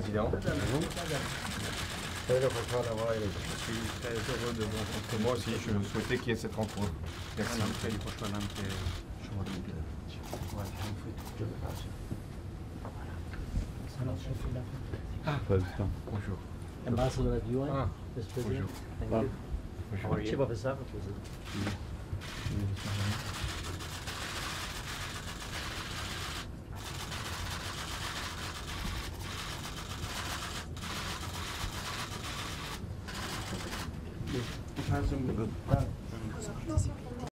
Président. Je suis très heureux de vous rencontrer. Moi aussi, je souhaitais qu'il y ait cette rencontre. Merci. Bonjour. Ambassador of UN, Ah, Mr. President. bonjour. Thank Ah, you. bonjour. Chief of Staff, President. It has